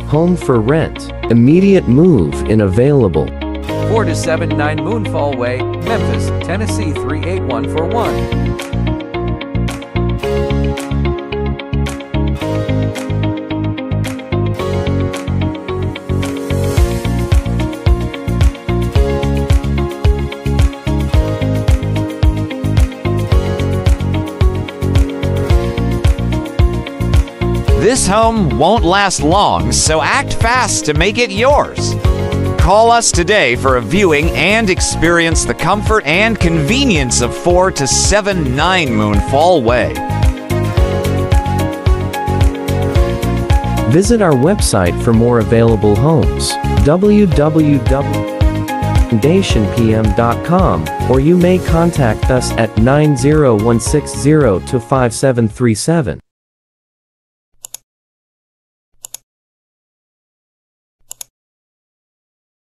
Home for rent. Immediate move-in available. 4279 Moonfall Way, Memphis, Tennessee 38141. This home won't last long, so act fast to make it yours. Call us today for a viewing and experience the comfort and convenience of 4279 Moonfall Way. Visit our website for more available homes, www.dationpm.com, or you may contact us at 90160 25737.